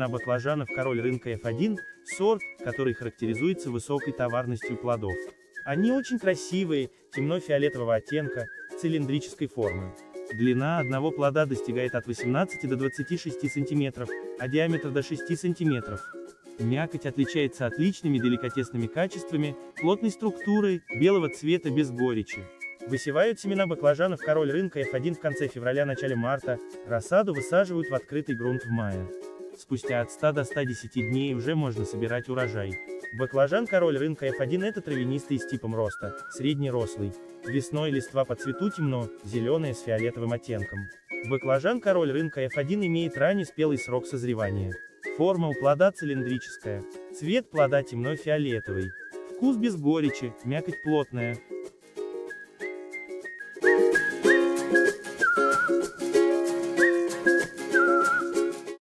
баклажанов «Король рынка F1», сорт, который характеризуется высокой товарностью плодов. Они очень красивые, темно-фиолетового оттенка, цилиндрической формы. Длина одного плода достигает от 18 до 26 см, а диаметр до 6 см. Мякоть отличается отличными деликатесными качествами, плотной структурой, белого цвета без горечи. Высевают семена баклажанов «Король рынка F1» в конце февраля-начале марта, рассаду высаживают в открытый грунт в мае. Спустя от 100 до 110 дней уже можно собирать урожай. Баклажан «Король рынка F1» — это травянистый с типом роста, среднерослый. Весной листва по цвету темно, зеленая с фиолетовым оттенком. Баклажан «Король рынка F1» имеет ранний спелый срок созревания. Форма у плода цилиндрическая. Цвет плода темно-фиолетовый. Вкус без горечи, мякоть плотная.